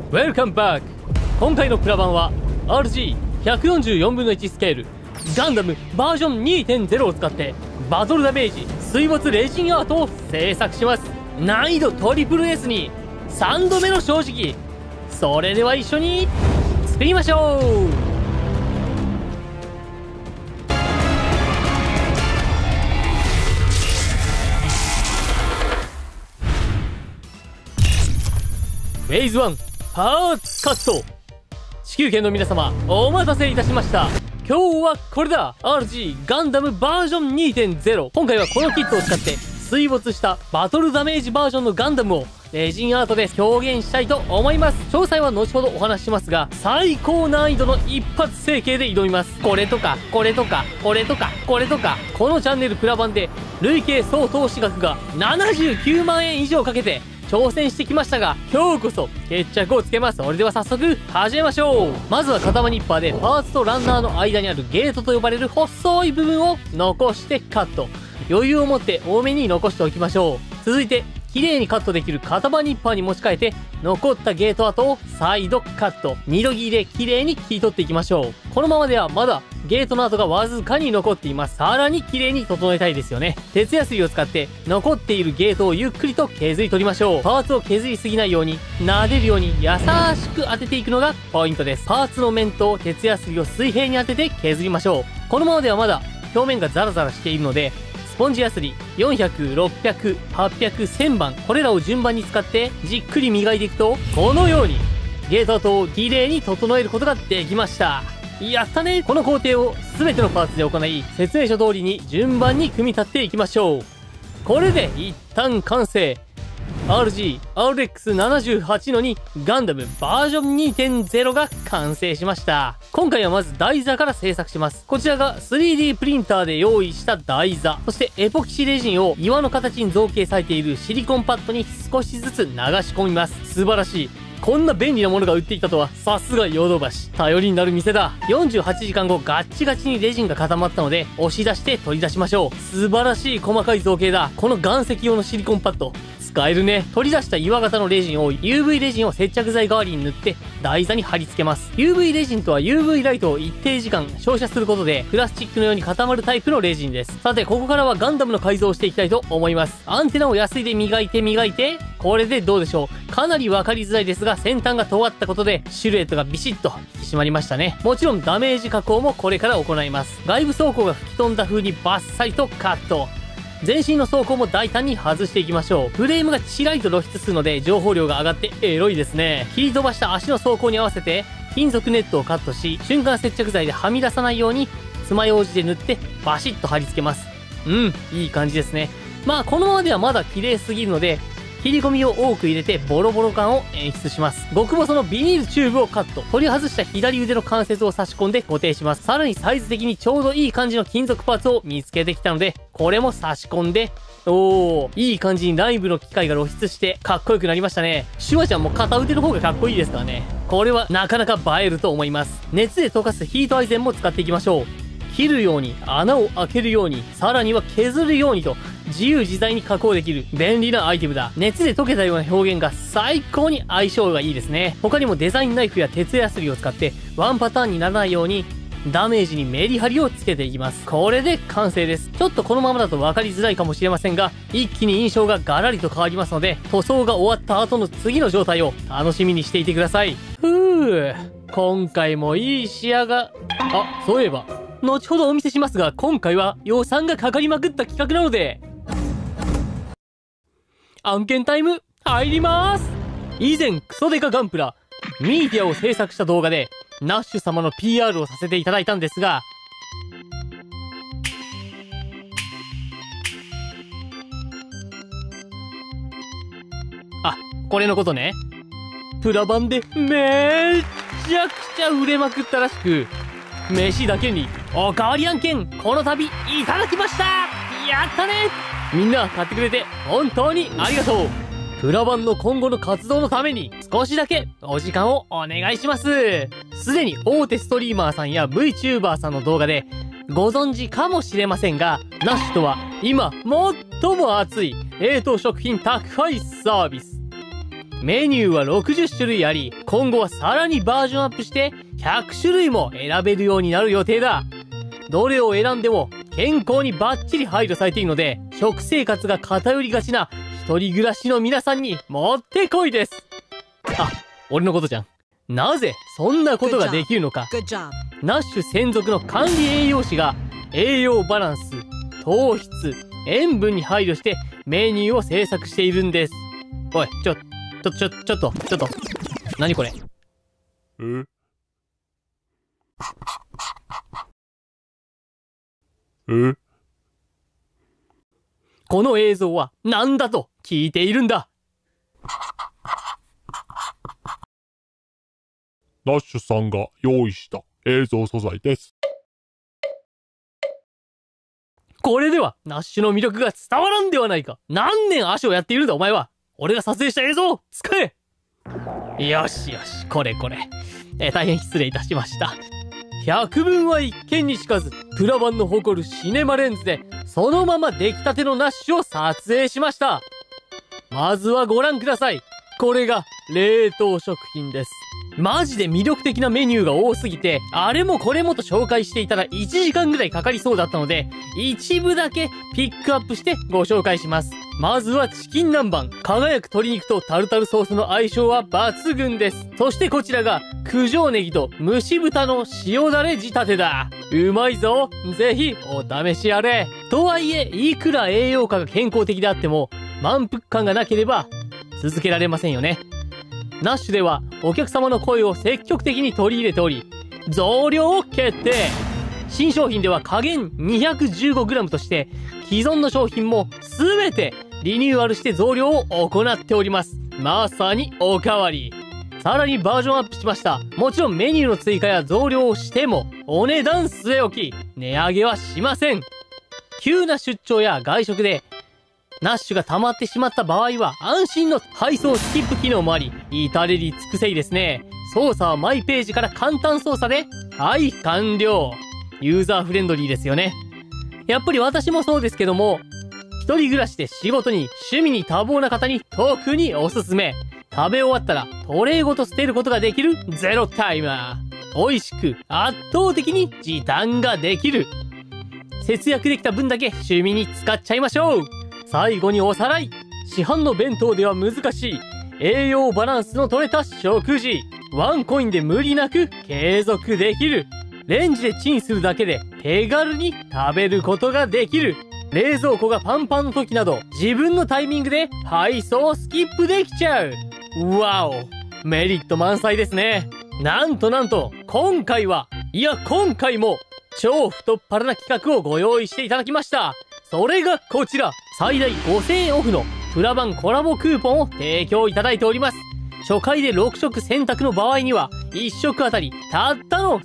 Welcome back! 今回のプラ版は RG144 分の1スケールガンダムバージョン 2.0 を使ってバトルダメージ水没レジンアートを制作します。難易度トリプル S に3度目の正直。それでは一緒に作りましょう。フェーズ1パーツカット。地球圏の皆様お待たせいたしました。今日はこれだ RG ガンダムバージョン 2.0。 今回はこのキットを使って水没したバトルダメージバージョンのガンダムをレジンアートで表現したいと思います。詳細は後ほどお話ししますが、最高難易度の一発成形で挑みます。これとかこれとかこれとかこれとか、このチャンネルプラ版で累計総投資額が79万円以上かけて挑戦してきましたが、今日こそ決着をつけます。それでは早速始めましょう。まずは肩ニッパーでパーツとランナーの間にあるゲートと呼ばれる細い部分を残してカット。余裕を持って多めに残しておきましょう。続いて綺麗にカットできる肩ニッパーに持ち替えて残ったゲート跡を再度カット。二度切りで綺麗に切り取っていきましょう。このままではまだゲートの跡がわずかに残っています。さらに綺麗に整えたいですよね。鉄ヤスリを使って残っているゲートをゆっくりと削り取りましょう。パーツを削りすぎないように撫でるように優しく当てていくのがポイントです。パーツの面と鉄ヤスリを水平に当てて削りましょう。このままではまだ表面がザラザラしているので、スポンジヤスリ400、600、800、1000番、これらを順番に使ってじっくり磨いていくと、このようにゲート跡を綺麗に整えることができました。やったね。この工程を全てのパーツで行い、説明書通りに順番に組み立てていきましょう。これで一旦完成。RG-RX78 の2ガンダムバージョン 2.0 が完成しました。今回はまず台座から製作します。こちらが 3D プリンターで用意した台座。そしてエポキシレジンを岩の形に造形されているシリコンパッドに少しずつ流し込みます。素晴らしい。こんな便利なものが売っていたとは、さすがヨドバシ。頼りになる店だ。48時間後、ガッチガチにレジンが固まったので、押し出して取り出しましょう。素晴らしい細かい造形だ。この岩石用のシリコンパッド、使えるね。取り出した岩型のレジンを UV レジンを接着剤代わりに塗って台座に貼り付けます。UV レジンとは UV ライトを一定時間照射することでプラスチックのように固まるタイプのレジンです。さて、ここからはガンダムの改造をしていきたいと思います。アンテナをヤスリで磨いて、これでどうでしょう。かなり分かりづらいですが、先端が尖ったことでシルエットがビシッと引き締まりましたね。もちろんダメージ加工もこれから行います。外部装甲が吹き飛んだ風にバッサリとカット。全身の装甲も大胆に外していきましょう。フレームがちらりと露出するので情報量が上がってエロいですね。切り飛ばした足の装甲に合わせて金属ネットをカットし、瞬間接着剤ではみ出さないように爪楊枝で塗ってバシッと貼り付けます。いい感じですね。まあこのままではまだ綺麗すぎるので、切り込みを多く入れてボロボロ感を演出します。極細のビニールチューブをカット。取り外した左腕の関節を差し込んで固定します。さらにサイズ的にちょうどいい感じの金属パーツを見つけてきたので、これも差し込んで、いい感じに内部の機械が露出してかっこよくなりましたね。シュワちゃんも片腕の方がかっこいいですからね。これはなかなか映えると思います。熱で溶かすヒートアイゼンも使っていきましょう。切るように、穴を開けるように、さらには削るようにと、自由自在に加工できる便利なアイテムだ。熱で溶けたような表現が最高に相性がいいですね。他にもデザインナイフや鉄ヤスリを使ってワンパターンにならないようにダメージにメリハリをつけていきます。これで完成です。ちょっとこのままだと分かりづらいかもしれませんが、一気に印象がガラリと変わりますので、塗装が終わった後の次の状態を楽しみにしていてください。今回もいい仕上が、そういえば後ほどお見せしますが、今回は予算がかかりまくった企画なので、案件タイム入ります。以前クソデカガンプラミーティアを制作した動画でナッシュ様の PR をさせていただいたんですが、これのことね。プラ版でめっちゃくちゃ売れまくったらしく、飯だけにおかわり案件この度いただきました。やったね。みんな買ってくれて本当にありがとう。プラ版の今後の活動のために少しだけお時間をお願いします。すでに大手ストリーマーさんや VTuber さんの動画でご存知かもしれませんが、ナッシュとは今最も熱い冷凍食品宅配サービス。 メニューは60種類あり、今後はさらにバージョンアップして100種類も選べるようになる予定だ。どれを選んでも健康にバッチリ配慮されているので、食生活が偏りがちな一人暮らしの皆さんにもってこいです。あ、俺のことじゃん。なぜそんなことができるのか。ナッシュ専属の管理栄養士が栄養バランス、糖質、塩分に配慮してメニューを制作しているんです。おい、ちょっと。何これ。この映像は何だと聞いているんだ。 ナッシュさんが用意した映像素材です。 これではナッシュの魅力が伝わらんではないか。何年足をやっているんだお前は。俺が撮影した映像を使え。よし、これ。大変失礼いたしました。百聞は一見にしかず、プラバンの誇るシネマレンズで、そのまま出来たてのナッシュを撮影しました。まずはご覧ください。これが冷凍食品です。マジで魅力的なメニューが多すぎて、あれもこれもと紹介していたら1時間ぐらいかかりそうだったので、一部だけピックアップしてご紹介します。まずはチキン南蛮。輝く鶏肉とタルタルソースの相性は抜群です。そしてこちらが九条ネギと蒸し豚の塩だれ仕立てだ。うまいぞ。ぜひお試しあれ。とはいえ、いくら栄養価が健康的であっても、満腹感がなければ続けられませんよね。ナッシュではお客様の声を積極的に取り入れており、増量を決定。新商品では加減 215g として、既存の商品もすべてリニューアルして増量を行っております。まさにおかわり。さらにバージョンアップしました。もちろんメニューの追加や増量をしても、お値段据え置き、値上げはしません。急な出張や外食で、ナッシュが溜まってしまった場合は、安心の配送スキップ機能もあり、至れり尽くせりですね。操作はマイページから簡単操作で、はい、完了。ユーザーフレンドリーですよね。やっぱり私もそうですけども、一人暮らしで仕事に、趣味に多忙な方に特におすすめ。食べ終わったらトレイごと捨てることができるゼロタイマー。美味しく圧倒的に時短ができる。節約できた分だけ趣味に使っちゃいましょう。最後におさらい。市販の弁当では難しい栄養バランスの取れた食事。ワンコインで無理なく継続できる。レンジでチンするだけで手軽に食べることができる。冷蔵庫がパンパンの時など自分のタイミングで配送をスキップできちゃう。わお、メリット満載ですね。なんと今回も超太っ腹な企画をご用意していただきました。それがこちら、最大5000円オフのプラバンコラボクーポンを提供いただいております。初回で6食選択の場合には、1食あたりたったの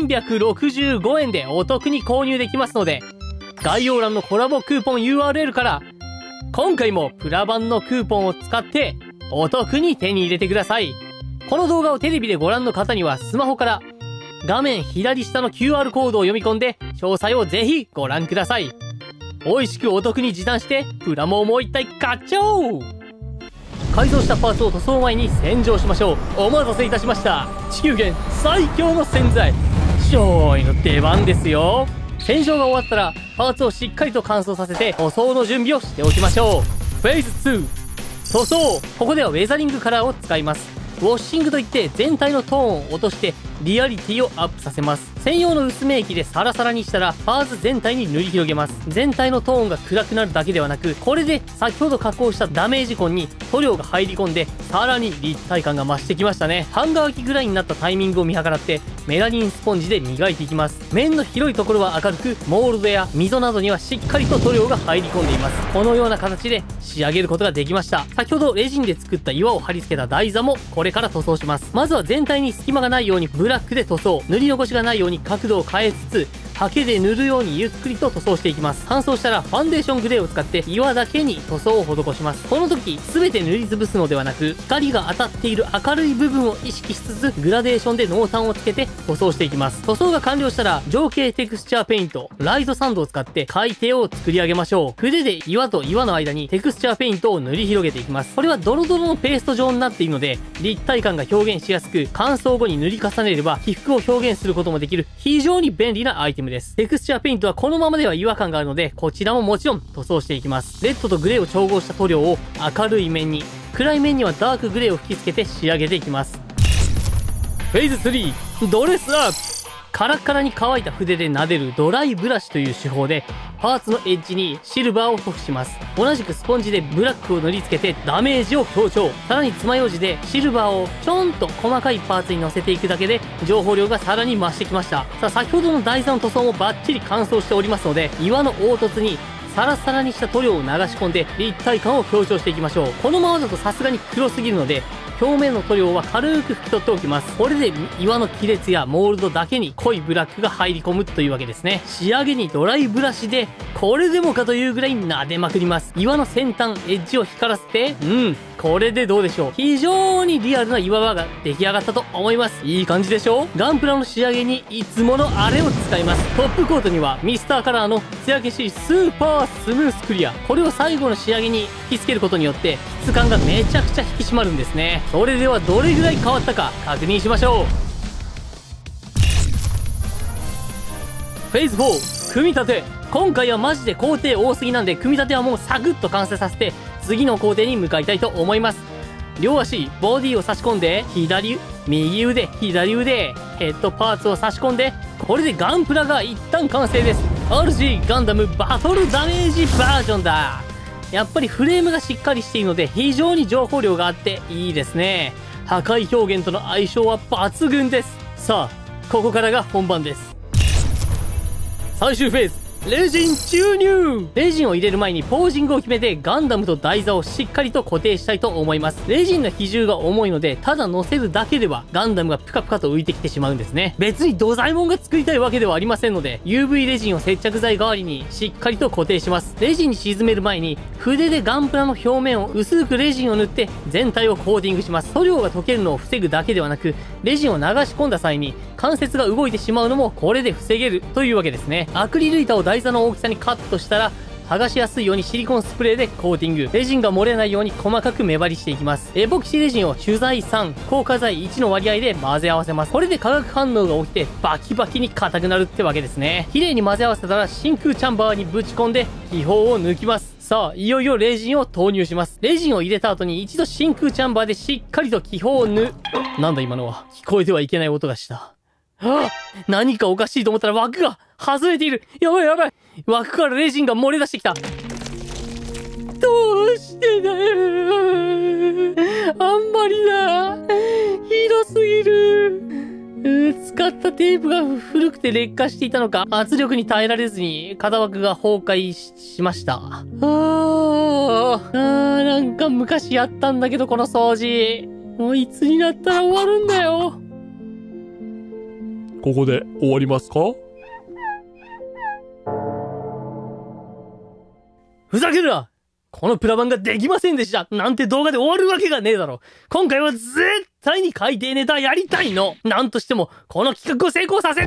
365円でお得に購入できますので、概要欄のコラボクーポン URL から、今回もプラバンのクーポンを使ってお得に手に入れてください。この動画をテレビでご覧の方にはスマホから画面左下の QR コードを読み込んで詳細をぜひご覧ください。美味しくお得に時短してプラモをもう一体買っちゃおう。改造したパーツを塗装前に洗浄しましょう。お待たせいたしました。地球圏最強の洗剤ジョイの出番ですよ。洗浄が終わったらパーツをしっかりと乾燥させて塗装の準備をしておきましょう。フェーズ2、塗装。ここではウェザリングカラーを使います。ウォッシングといって全体のトーンを落としてリアリティをアップさせます。専用の薄め液でサラサラにしたらパーツ全体に塗り広げます。全体のトーンが暗くなるだけではなく、これで先ほど加工したダメージ痕に塗料が入り込んでさらに立体感が増してきましたね。ハンガー開きぐらいになったタイミングを見計らってメラニンスポンジで磨いていきます。面の広いところは明るく、モールドや溝などにはしっかりと塗料が入り込んでいます。このような形で仕上げることができました。先ほどレジンで作った岩を貼り付けた台座もこれから塗装します。まずは全体に隙間がないようにブラックで塗装。塗り残しがないように角度を変えつつ、 ハケで塗るようにゆっくりと塗装していきます。乾燥したらファンデーショングレーを使って岩だけに塗装を施します。この時、全て塗りつぶすのではなく、光が当たっている明るい部分を意識しつつ、グラデーションで濃淡をつけて塗装していきます。塗装が完了したら、情景テクスチャーペイント、ライトサンドを使って海底を作り上げましょう。筆で岩と岩の間にテクスチャーペイントを塗り広げていきます。これはドロドロのペースト状になっているので、立体感が表現しやすく、乾燥後に塗り重ねれば起伏を表現することもできる非常に便利なアイテムです。テクスチャーペイントはこのままでは違和感があるので、こちらももちろん塗装していきます。レッドとグレーを調合した塗料を明るい面に、暗い面にはダークグレーを吹き付けて仕上げていきます。フェーズ3、ドレスアップ。カラッカラに乾いた筆で撫でるドライブラシという手法で、パーツのエッジにシルバーを塗布します。同じくスポンジでブラックを塗りつけてダメージを強調。さらに爪楊枝でシルバーをちょんと細かいパーツに乗せていくだけで情報量がさらに増してきました。さあ、先ほどの台座の塗装もバッチリ乾燥しておりますので、岩の凹凸にサラサラにした塗料を流し込んで立体感を強調していきましょう。このままだとさすがに黒すぎるので、表面の塗料は軽く拭き取っておきます。これで岩の亀裂やモールドだけに濃いブラックが入り込むというわけですね。仕上げにドライブラシで、これでもかというぐらい撫でまくります。岩の先端、エッジを光らせて、これでどうでしょう。非常にリアルな岩場が出来上がったと思います。いい感じでしょう。ガンプラの仕上げにいつものあれを使います。トップコートにはミスターカラーの艶消しスーパースムースクリア。これを最後の仕上げに吹き付けることによって質感がめちゃくちゃ引き締まるんですね。それではどれぐらい変わったか確認しましょう。フェーズ4、組み立て。今回はマジで工程多すぎなんで、組み立てはもうサクッと完成させて次の工程に向かいたいと思います。両足、ボディを差し込んで、右腕、左腕、ヘッドパーツを差し込んで、これでガンプラが一旦完成です。RG ガンダムバトルダメージバージョンだ。やっぱりフレームがしっかりしているので非常に情報量があっていいですね。破壊表現との相性は抜群です。さあ、ここからが本番です。最終フェーズ、レジン注入。レジンを入れる前にポージングを決めてガンダムと台座をしっかりと固定したいと思います。レジンの比重が重いので、ただ乗せるだけではガンダムがプカプカと浮いてきてしまうんですね。別に土左衛門が作りたいわけではありませんので、UV レジンを接着剤代わりにしっかりと固定します。レジンに沈める前に筆でガンプラの表面を薄くレジンを塗って全体をコーティングします。塗料が溶けるのを防ぐだけではなく、レジンを流し込んだ際に関節が動いてしまうのもこれで防げるというわけですね。アクリル板を台座の大きさにカットしたら、剥がしやすいようにシリコンスプレーでコーティング。レジンが漏れないように細かく目張りしていきます。エポキシレジンを主材3、硬化剤1の割合で混ぜ合わせます。これで化学反応が起きてバキバキに硬くなるってわけですね。綺麗に混ぜ合わせたら真空チャンバーにぶち込んで気泡を抜きます。さあ、いよいよレジンを投入します。レジンを入れた後に一度真空チャンバーでしっかりと気泡をなんだ今のは。聞こえてはいけない音がした。何かおかしいと思ったら枠が外れている。やばいやばい。枠からレジンが漏れ出してきた。どうしてだよ。あんまりだ。ひどすぎる。使ったテープが古くて劣化していたのか、圧力に耐えられずに型枠が崩壊しました。なんか昔やったんだけど、この掃除。もういつになったら終わるんだよ。 ここで終わりますか？ ふざけるな！このプラ板ができませんでしたなんて動画で終わるわけがねえだろ。今回は絶対に海底ネタやりたいの。なんとしてもこの企画を成功させ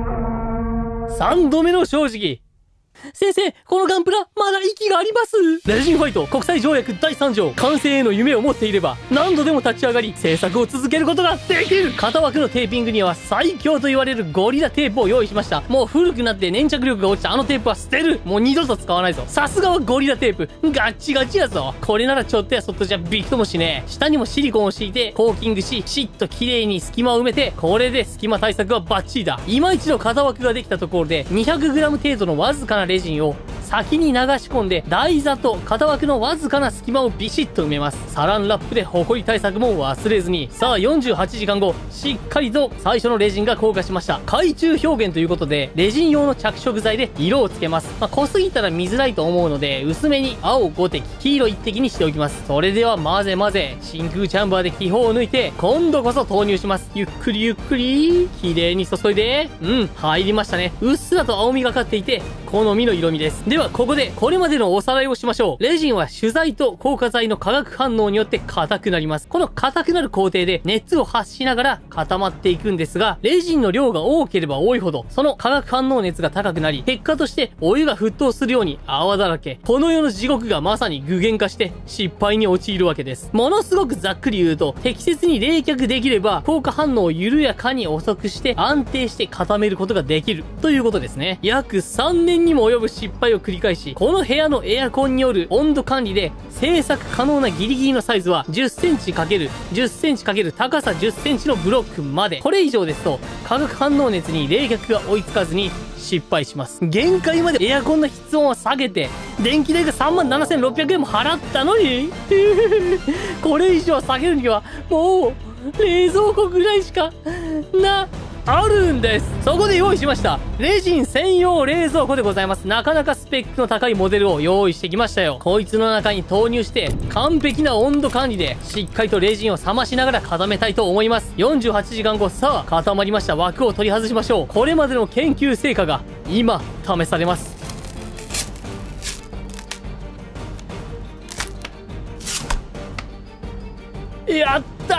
3度目の正直。先生、このガンプラ、まだ息があります。レジンファイト国際条約第3条、完成への夢を持っていれば、何度でも立ち上がり、制作を続けることができる。型枠のテーピングには最強と言われるゴリラテープを用意しました。もう古くなって粘着力が落ちたあのテープは捨てる。もう二度と使わないぞ。さすがはゴリラテープ。ガッチガチやぞ。これならちょっとやそっとじゃびくともしねえ。下にもシリコンを敷いて、コーキングし、しっと綺麗に隙間を埋めて、これで隙間対策はバッチリだ。今一度型枠ができたところで、200g 程度のわずかなレジンを先に流し込んで、台座と型枠のわずかな隙間をビシッと埋めます。サランラップでホコリ対策も忘れずに。さあ、48時間後、しっかりと最初のレジンが硬化しました。懐中表現ということで、レジン用の着色剤で色をつけます。濃すぎたら見づらいと思うので、薄めに青5滴、黄色1滴にしておきます。それでは混ぜ混ぜ、真空チャンバーで気泡を抜いて、今度こそ投入します。ゆっくりゆっくり、綺麗に注いで、入りましたね。うっすらと青みがかっていて、好みの色味です。では、ここで、これまでのおさらいをしましょう。レジンは主材と硬化剤の化学反応によって硬くなります。この硬くなる工程で熱を発しながら固まっていくんですが、レジンの量が多ければ多いほど、その化学反応熱が高くなり、結果としてお湯が沸騰するように泡だらけ。この世の地獄がまさに具現化して失敗に陥るわけです。ものすごくざっくり言うと、適切に冷却できれば、硬化反応を緩やかに遅くして安定して固めることができるということですね。約3年にも及ぶ失敗を繰り返し、この部屋のエアコンによる温度管理で製作可能なギリギリのサイズは10センチ ×10 センチ×高さ10センチのブロックまで。これ以上ですと化学反応熱に冷却が追いつかずに失敗します。限界までエアコンの室温を下げて、電気代が37,600円も払ったのにこれ以上下げるには、もう、冷蔵庫ぐらいしか、あるんです。そこで用意しました。レジン専用冷蔵庫でございます。なかなかスペックの高いモデルを用意してきましたよ。こいつの中に投入して、完璧な温度管理で、しっかりとレジンを冷ましながら固めたいと思います。48時間後、さあ、固まりました。枠を取り外しましょう。これまでの研究成果が、今、試されます。やった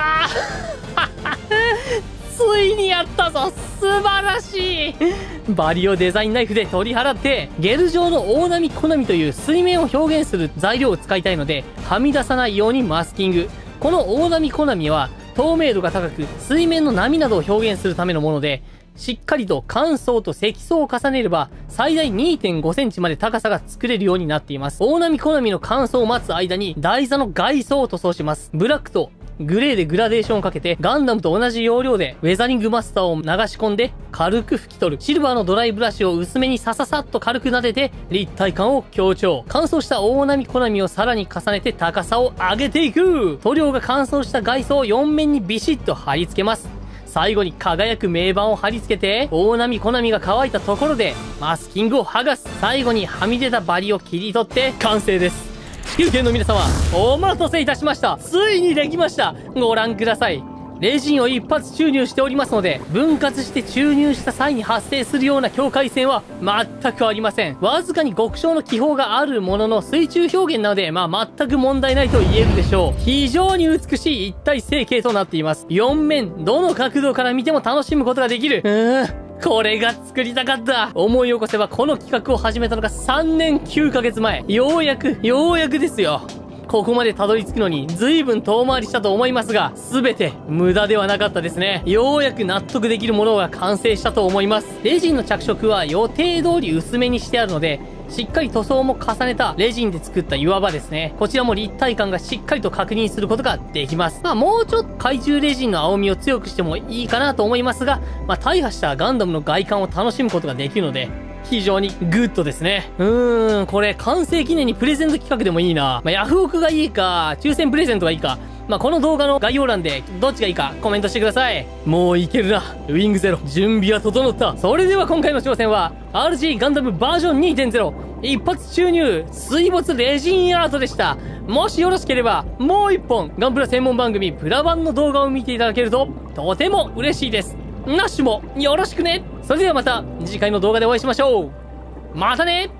ーついにやったぞ。素晴らしい。バリオデザインナイフで取り払って、ゲル状の大波小波という水面を表現する材料を使いたいので、はみ出さないようにマスキング。この大波小波は、透明度が高く、水面の波などを表現するためのもので、しっかりと乾燥と積層を重ねれば、最大 2.5 センチまで高さが作れるようになっています。大波小波の乾燥を待つ間に、台座の外装を塗装します。ブラックとグレーでグラデーションをかけて、ガンダムと同じ要領で、ウェザリングマスターを流し込んで、軽く拭き取る。シルバーのドライブラシを薄めにさささっと軽く撫でて、立体感を強調。乾燥した大波小波をさらに重ねて高さを上げていく。塗料が乾燥した外装を4面にビシッと貼り付けます。最後に輝く銘板を貼り付けて、大波小波が乾いたところで、マスキングを剥がす。最後にはみ出たバリを切り取って完成です。地球圏の皆様、お待たせいたしました。ついにできました。ご覧ください。レジンを一発注入しておりますので、分割して注入した際に発生するような境界線は全くありません。わずかに極小の気泡があるものの水中表現なので、全く問題ないと言えるでしょう。非常に美しい一体成形となっています。4面、どの角度から見ても楽しむことができる。これが作りたかった。思い起こせばこの企画を始めたのが3年9ヶ月前。ようやくですよ。ここまでたどり着くのに随分遠回りしたと思いますが、すべて無駄ではなかったですね。ようやく納得できるものが完成したと思います。レジンの着色は予定通り薄めにしてあるので、しっかり塗装も重ねたレジンで作った岩場ですね。こちらも立体感がしっかりと確認することができます。もうちょっと懐中レジンの青みを強くしてもいいかなと思いますが、大破したガンダムの外観を楽しむことができるので、非常にグッドですね。これ完成記念にプレゼント企画でもいいな。ヤフオクがいいか、抽選プレゼントがいいか。この動画の概要欄でどっちがいいかコメントしてください。もういけるな。ウィングゼロ。準備は整った。それでは今回の挑戦は、RG ガンダムバージョン 2.0 一発注入水没レジンアートでした。もしよろしければ、もう一本ガンプラ専門番組プラ版の動画を見ていただけると、とても嬉しいです。ナッシュもよろしくね。それではまた次回の動画でお会いしましょう。またね。